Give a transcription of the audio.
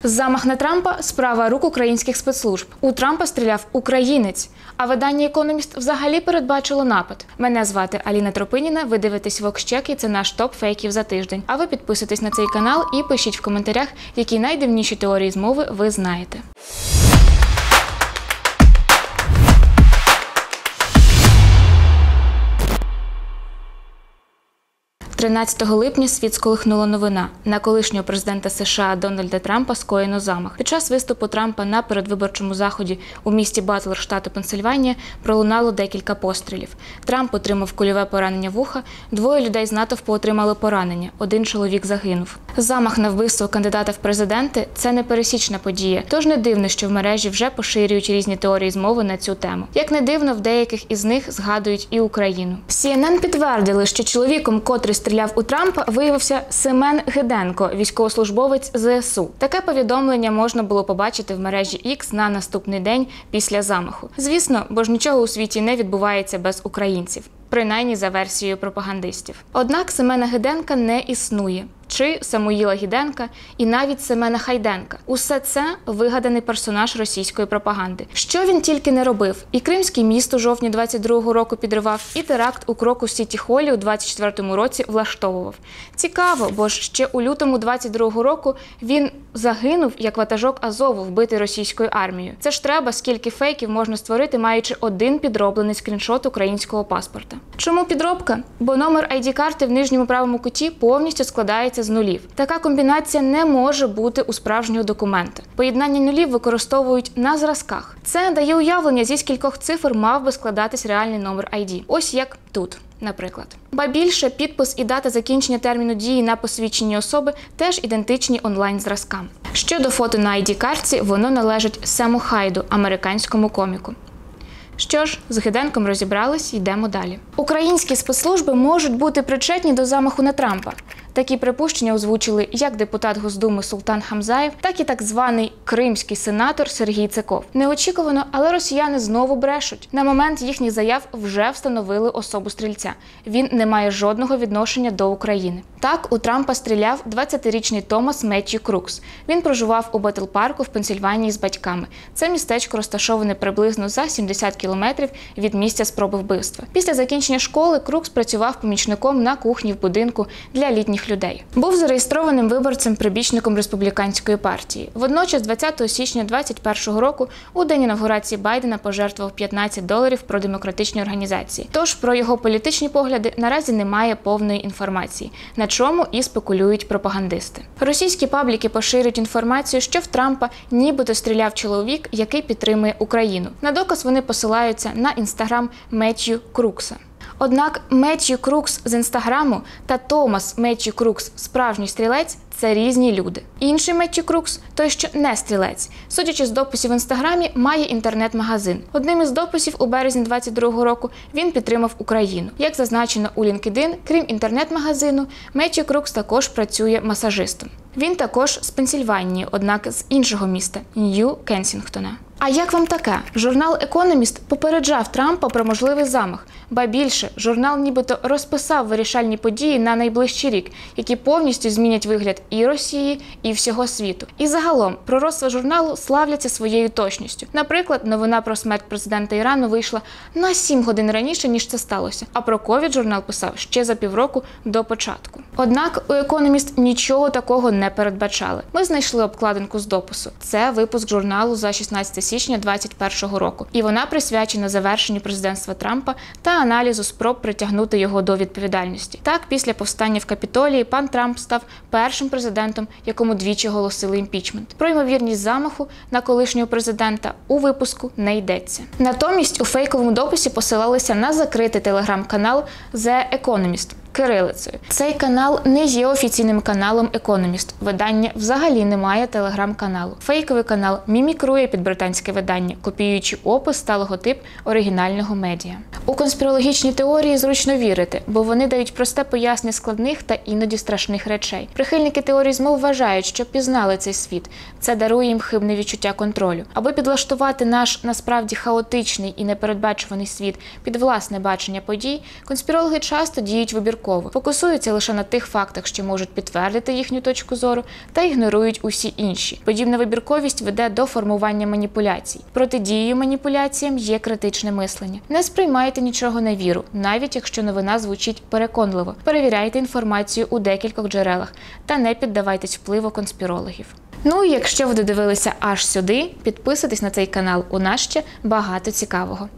Замах на Трампа – справа рук українських спецслужб. У Трампа стріляв українець. А видання «Економіст» взагалі передбачило напад. Мене звати Аліна Тропиніна, ви дивитесь Vox Check і це наш топ фейків за тиждень. А ви підписуйтесь на цей канал і пишіть в коментарях, які найдивніші теорії змови ви знаєте. 13 липня світ сколихнула новина. На колишнього президента США Дональда Трампа скоєно замах. Під час виступу Трампа на передвиборчому заході у місті Батлер, штату Пенсильванія, пролунало декілька пострілів. Трамп отримав кульове поранення вуха, двоє людей з натовпу отримали поранення, один чоловік загинув. Замах на вбивство кандидата в президенти – це непересічна подія, тож не дивно, що в мережі вже поширюють різні теорії змови на цю тему. Як не дивно, в деяких із них згадують і Україну. CNN підтвердили, що чоловіком, котрий стріляв у Трампа, виявився Семен Гиденко, військовослужбовець ЗСУ. Таке повідомлення можна було побачити в мережі X на наступний день після замаху. Звісно, бо ж нічого у світі не відбувається без українців. Принаймні за версією пропагандистів. Однак Семена Гиденка не існує. Чи Самуїла Гіденка, і навіть Семена Хайденка. Усе це вигаданий персонаж російської пропаганди. Що він тільки не робив. І Кримський міст у жовтні 22-го року підривав, і теракт у Крокус-Сіті-Холлі у 24-му році влаштовував. Цікаво, бо ж ще у лютому 22-го року він загинув як ватажок Азову, вбитий російською армією. Це ж треба, скільки фейків можна створити, маючи один підроблений скріншот українського паспорта. Чому підробка? Бо номер ID-карти в нижньому правому куті повністю складається з нулів. Така комбінація не може бути у справжнього документа. Поєднання нулів використовують на зразках. Це дає уявлення, зі скількох цифр мав би складатись реальний номер ID. Ось як тут, наприклад. Ба більше, підпис і дата закінчення терміну дії на посвідченні особи теж ідентичні онлайн-зразкам. Щодо фото на ID-картці, воно належить Сему Хайду, американському коміку. Що ж, з Гиденком розібрались, йдемо далі. Українські спецслужби можуть бути причетні до замаху на Трампа. Такі припущення озвучили як депутат Госдуми Султан Хамзаєв, так і так званий кримський сенатор Сергій Цеков. Неочікувано, але росіяни знову брешуть. На момент їхніх заяв вже встановили особу стрільця. Він не має жодного відношення до України. Так, у Трампа стріляв 20-річний Томас Меттью Крукс. Він проживав у Бетл-парку в Пенсильванії з батьками. Це містечко розташоване приблизно за 70 кілометрів від місця спроби вбивства. Після закінчення школи Крукс працював помічником на кухні в будинку для літніх людей. Був зареєстрованим виборцем-прибічником республіканської партії. Водночас 20 січня 2021 року у день інавгурації Байдена пожертвував $15 продемократичній організації. Тож про його політичні погляди наразі немає повної інформації, на чому і спекулюють пропагандисти. Російські пабліки поширюють інформацію, що в Трампа нібито стріляв чоловік, який підтримує Україну. На доказ вони посилаються на інстаграм Меттью Крукса. Однак Меттью Крукс з інстаграму та Томас Меттью Крукс, справжній стрілець, це різні люди. Інший Меттью Крукс, той, що не стрілець, судячи з дописів в інстаграмі, має інтернет-магазин. Одним із дописів у березні 22-го року він підтримав Україну. Як зазначено у LinkedIn, крім інтернет-магазину, Меттью Крукс також працює масажистом. Він також з Пенсільванії, однак з іншого міста – Нью-Кенсінгтона. А як вам таке? Журнал «Економіст» попереджав Трампа про можливий замах. Ба більше, журнал нібито розписав вирішальні події на найближчий рік, які повністю змінять вигляд і Росії, і всього світу. І загалом, пророцтва журналу славляться своєю точністю. Наприклад, новина про смерть президента Ірану вийшла на 7 годин раніше, ніж це сталося. А про ковід журнал писав ще за півроку до початку. Однак у «Економіст» нічого такого не передбачали. Ми знайшли обкладинку з допису. Це випуск журналу за 16 січня 2021 року. І вона присвячена завершенню президентства Трампа та аналізу спроб притягнути його до відповідальності. Так, після повстання в Капітолії пан Трамп став першим президентом, якому двічі оголосили імпічмент. Про ймовірність замаху на колишнього президента у випуску не йдеться. Натомість у фейковому дописі посилалися на закритий телеграм-канал The Economist кирилицею. Цей канал не є офіційним каналом «Економіст». Видання взагалі не має телеграм-каналу. Фейковий канал мімікрує під британське видання, копіюючи опис та логотип оригінального медіа. У конспірологічні теорії зручно вірити, бо вони дають просте пояснення складних та іноді страшних речей. Прихильники теорії змов вважають, що пізнали цей світ. Це дарує їм хибне відчуття контролю. Аби підлаштувати наш, насправді, хаотичний і непередбачуваний світ під власне бачення подій, конспірологи часто діють вибірково, фокусуються лише на тих фактах, що можуть підтвердити їхню точку зору, та ігнорують усі інші. Подібна вибірковість веде до формування маніпуляцій. Протидією маніпуляціям є критичне мислення. Не сприймайте нічого на віру, навіть якщо новина звучить переконливо. Перевіряйте інформацію у декількох джерелах та не піддавайтесь впливу конспірологів. Ну і якщо ви додивилися аж сюди, підписуйтесь на цей канал, у нас ще багато цікавого.